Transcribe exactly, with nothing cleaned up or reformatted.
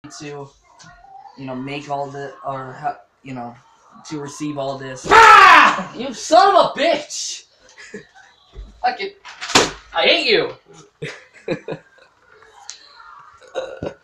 to, you know, make all the, or, you know, to receive all this. Ah! You son of a bitch! Fucking, I hate you!